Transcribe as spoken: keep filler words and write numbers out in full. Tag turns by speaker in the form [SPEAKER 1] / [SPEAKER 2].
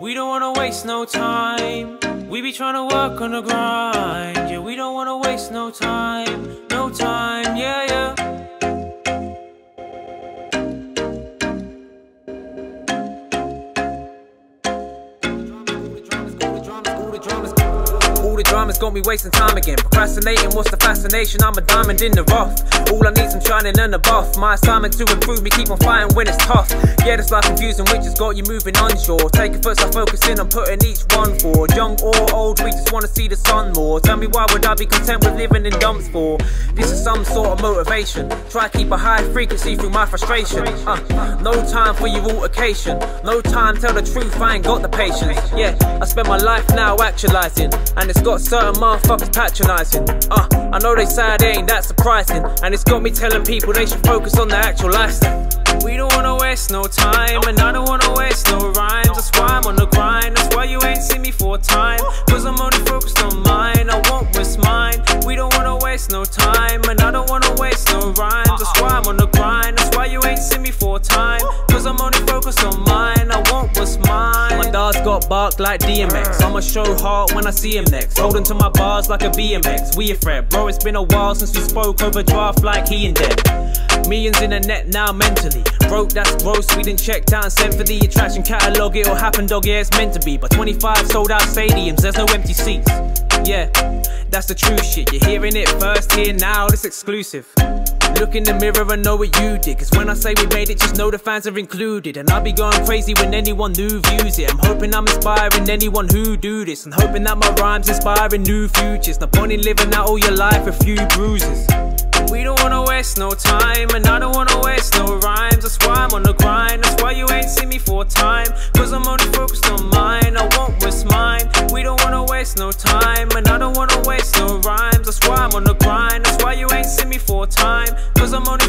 [SPEAKER 1] We don't wanna waste no time. We be trying to work on the grind. Yeah, we don't wanna waste no time. No time, yeah, yeah. All the drama's got me wasting time again. Procrastinating, what's the fascination? I'm a diamond in the rough. All I need's some shining and a buff. My assignment to improve me, keep on fighting when it's tough. Yeah, this life confusing, which has got you moving onshore. Take it first, I focus in on putting each one forward. Young or old, we just wanna see the sun more. Tell me why would I be content with living in dumps for? This is some sort of motivation. Try to keep a high frequency through my frustration. uh, No time for your altercation. No time, tell the truth, I ain't got the patience. Yeah, I spend my life now actualizing, and it's got certain motherfuckers patronizing. Uh, I know they say it ain't that surprising, and it's got me telling people they should focus on the actual lifestyle. We don't wanna waste no time, and I don't wanna waste no rhymes. That's why I'm on the grind, that's why you ain't seen me for a time. Cause I'm only focused on mine, I won't risk mine. We don't wanna waste no time, and I don't wanna waste no rhymes. That's why I'm on the grind, that's why you ain't seen me for a time. Cause I'm only focused on mine, I won't risk mine. My dog's got bark like D M X, I'ma show heart when I see him next. Holding to my bars like a B M X, we a threat. Bro, it's been a while since we spoke over draft like he in debt. Millions in the net now mentally broke, that's gross. We done checked out and sent for the attraction catalogue. It'll happen, dog, yeah, it's meant to be. But twenty-five sold out stadiums, there's no empty seats. Yeah, that's the true shit. You're hearing it first here now, it's exclusive. Look in the mirror and know what you did, cause when I say we made it, just know the fans are included. And I'll be going crazy when anyone new views it. I'm hoping I'm inspiring anyone who do this, and hoping that my rhymes inspiring new futures. No point in living out all your life with few bruises. We don't wanna waste no time, and I don't wanna waste no rhymes. That's why I'm on the grind, that's why you ain't seen me for a time. Cause I'm only focused on mine, I won't risk mine. We don't wanna waste no time, and I don't wanna waste no rhymes. That's why I'm on the grind, that's why you ain't seen me for a time. Cause I'm only